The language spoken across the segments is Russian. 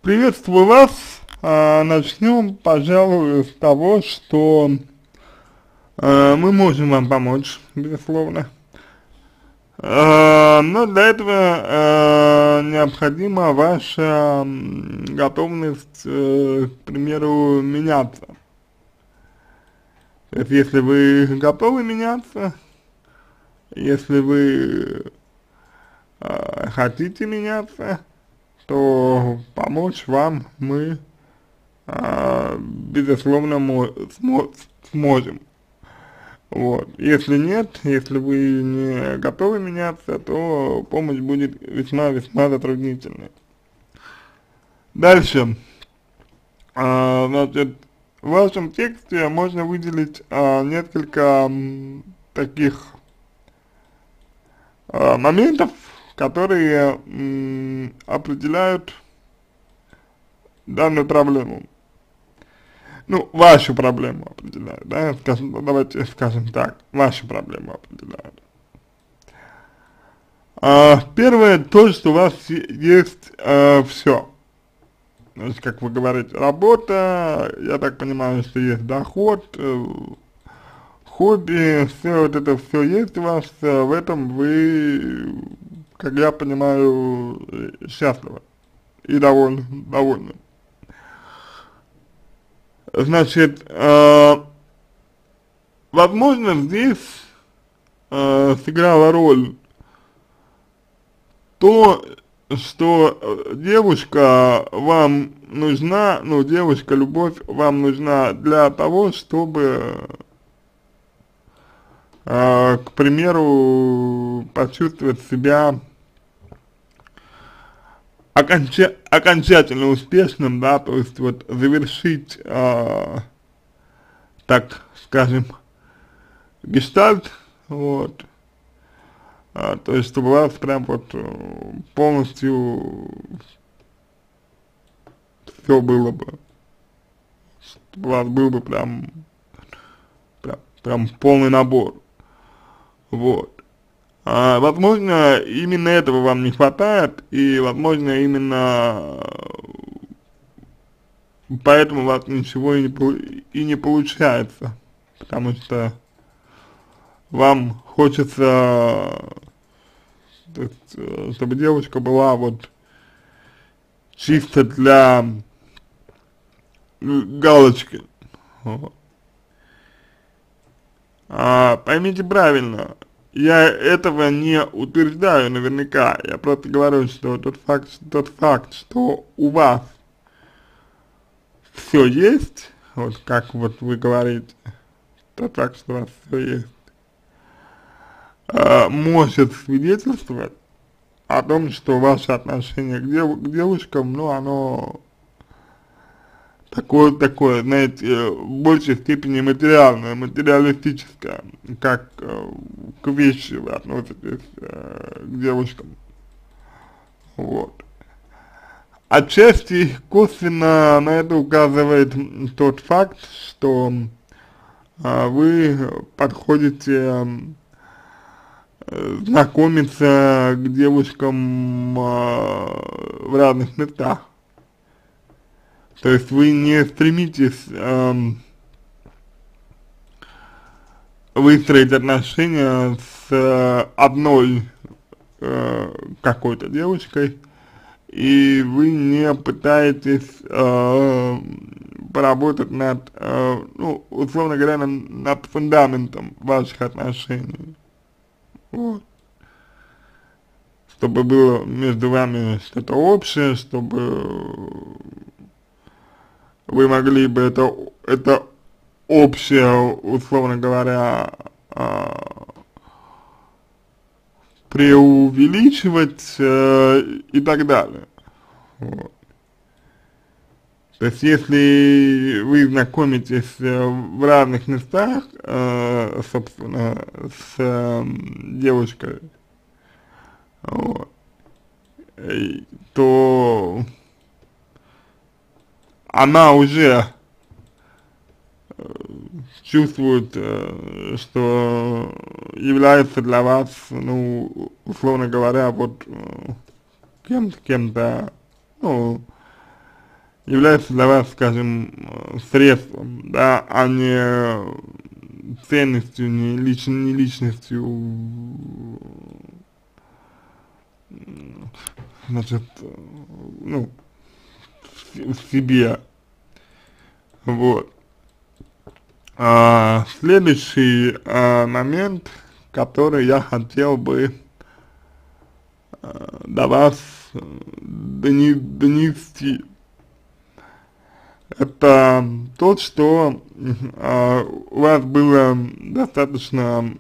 Приветствую вас. Начнем, пожалуй, с того, что мы можем вам помочь, безусловно. Но для этого необходима ваша готовность, к примеру, меняться. То есть, если вы готовы меняться, если вы хотите меняться, то помочь вам мы безусловно, сможем. Вот. Если нет, если вы не готовы меняться, то помощь будет весьма-весьма затруднительной. Дальше. Значит, в вашем тексте можно выделить несколько таких моментов, которые определяют данную проблему. Ну, вашу проблему определяют, да, давайте скажем так, вашу проблему определяют. Первое, то, что у вас есть все. Значит, как вы говорите, работа, я так понимаю, что есть доход, хобби, все вот это все есть у вас, в этом вы, как я понимаю, счастливы и довольны. Значит, возможно, здесь сыграла роль то, что девушка вам нужна, ну, девушка-любовь вам нужна для того, чтобы, к примеру, почувствовать себя окончательно успешным, да, то есть вот завершить, так скажем, гештальт, вот, то есть чтобы у вас прям вот полностью все было бы, чтобы у вас был бы прям полный набор, вот. Возможно, именно этого вам не хватает, и, возможно, именно поэтому у вас ничего и не получается, потому что вам хочется, то есть, чтобы девушка была вот чисто для галочки. Вот. Поймите правильно, я этого не утверждаю наверняка, я просто говорю, что тот факт, что у вас все есть, вот как вот вы говорите, тот факт, что у вас все есть, может свидетельствовать о том, что ваше отношение к девушкам, ну, оно такое, знаете, в большей степени материальное, материалистическое, как к вещи вы относитесь к девушкам, вот. Отчасти косвенно на это указывает тот факт, что вы подходите знакомиться к девушкам в разных местах. То есть вы не стремитесь выстроить отношения с одной какой-то девушкой, и вы не пытаетесь поработать над, ну, условно говоря, над фундаментом ваших отношений. Вот. Чтобы было между вами что-то общее, чтобы вы могли бы это общее, условно говоря, преувеличивать и так далее. Вот. То есть, если вы знакомитесь в разных местах, собственно, с девушкой, вот, то она уже чувствует, что является для вас, ну, условно говоря, вот кем-то, ну, является для вас, скажем, средством, да, а не ценностью, не личностью, значит, ну, в себе, вот. Следующий момент, который я хотел бы до вас донести, это то, что у вас было достаточно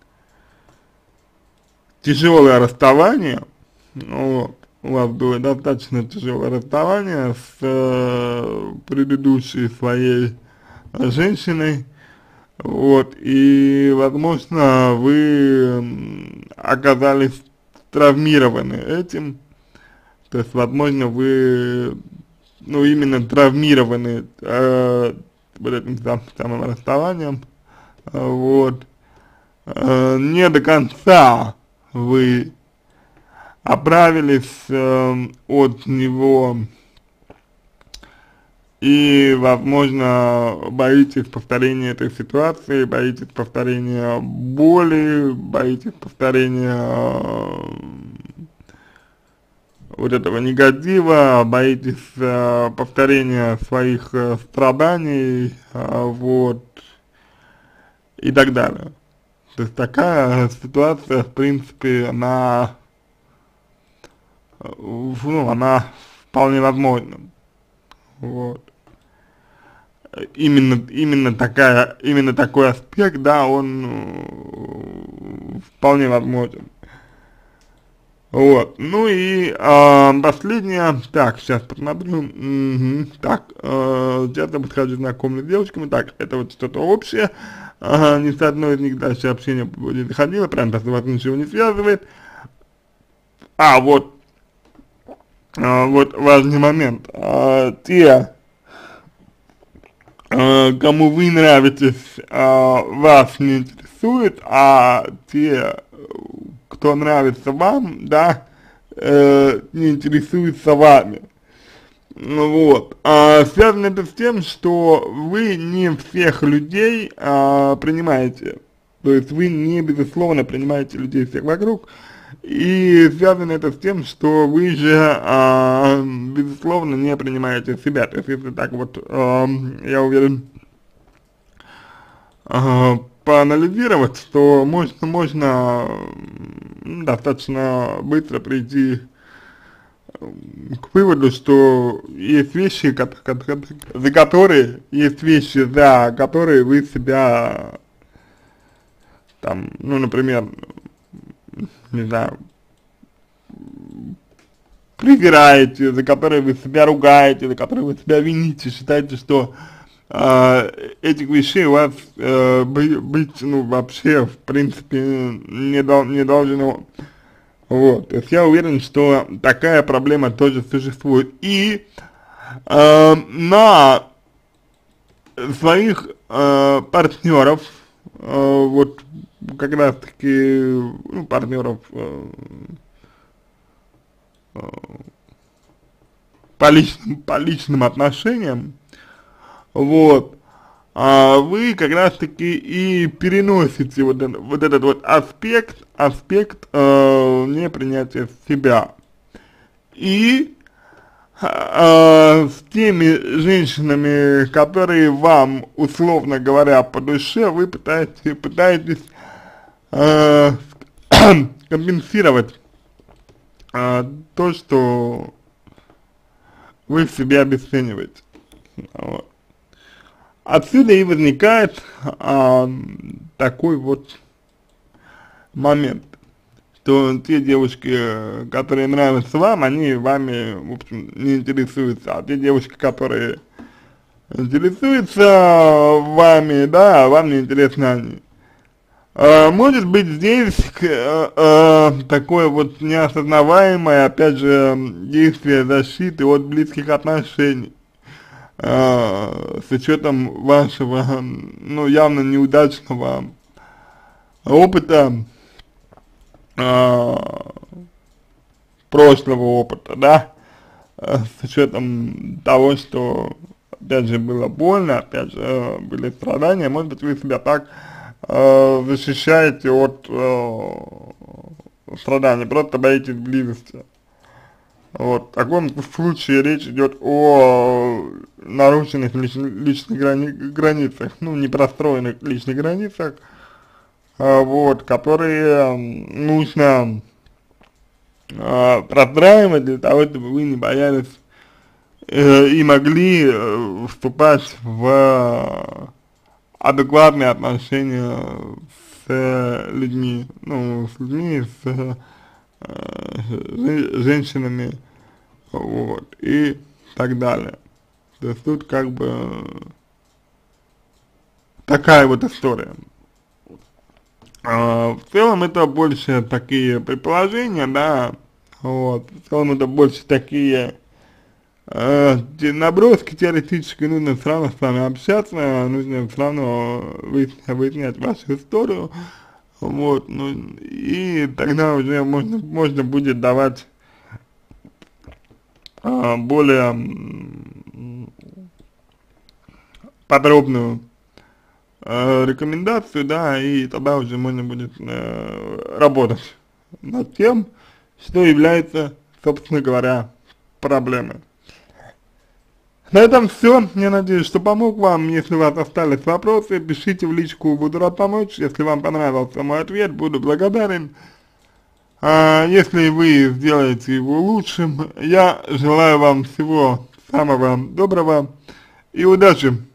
тяжелое расставание, вот, у вас было достаточно тяжелое расставание с предыдущей своей женщиной, вот, и, возможно, вы оказались травмированы этим, то есть, возможно, вы, ну, именно травмированы вот этим самым расставанием, вот, не до конца вы оправились от него и, возможно, боитесь повторения этой ситуации, боитесь повторения боли, боитесь повторения вот этого негатива, боитесь повторения своих страданий, вот, и так далее. То есть такая ситуация, в принципе, она, ну, она вполне возможна, вот. Именно такой аспект, да, он вполне возможен. Вот, ну и последнее, так, сейчас посмотрю, так, сейчас я подхожу, знакомлюсь с девочками, так, это вот что-то общее, ни с одной из них дальше общение не доходило, прям так вас ничего не связывает, вот, вот важный момент, те, кому вы нравитесь, вас не интересует, а те, кто нравится вам, да, не интересуется вами. Ну вот. Связано это с тем, что вы не всех людей принимаете. То есть вы не безусловно принимаете людей всех вокруг. И связано это с тем, что вы же, безусловно, не принимаете себя. То есть если так вот, я уверен, поанализировать, то можно достаточно быстро прийти к выводу, что есть вещи, за которые вы себя, там, ну, например, не знаю, презираете, за которые вы себя ругаете, за которые вы себя вините, считаете, что этих вещей у вас быть, ну, вообще, в принципе, не должно. Вот, то есть я уверен, что такая проблема тоже существует. И на своих партнеров, вот, как раз таки, ну, партнеров по личным отношениям, вот, вы как раз таки и переносите вот этот вот аспект непринятия себя. И с теми женщинами, которые вам, условно говоря, по душе, вы пытаетесь компенсировать то, что вы в себе обесцениваете. Вот. Отсюда и возникает такой вот момент, что те девушки, которые нравятся вам, они вами, в общем, не интересуются, а те девушки, которые интересуются вами, да, вам не интересны они. Может быть здесь такое вот неосознаваемое, опять же, действие защиты от близких отношений. С учетом вашего, ну, явно неудачного опыта, прошлого опыта, да, с учетом того, что, опять же, было больно, опять же, были страдания, может быть, вы себя так защищаете от страданий, просто боитесь близости. Вот, в таком случае речь идет о нарушенных личных границах, ну, непростроенных личных границах, вот, которые нужно простраивать для того, чтобы вы не боялись и могли вступать в адекватные отношения с людьми, ну, с людьми, с женщинами, вот, и так далее. То есть тут как бы такая вот история. В целом это больше такие предположения, да, вот, в целом это больше такие наброски теоретически, нужно все равно с вами общаться, нужно все равно выяснять вашу историю, вот, ну, и тогда уже можно будет давать более подробную рекомендацию, да, и тогда уже можно будет работать над тем, что является, собственно говоря, проблемой. На этом все. Я надеюсь, что помог вам. Если у вас остались вопросы, пишите в личку, буду рад помочь. Если вам понравился мой ответ, буду благодарен. Если вы сделаете его лучшим, я желаю вам всего самого доброго и удачи!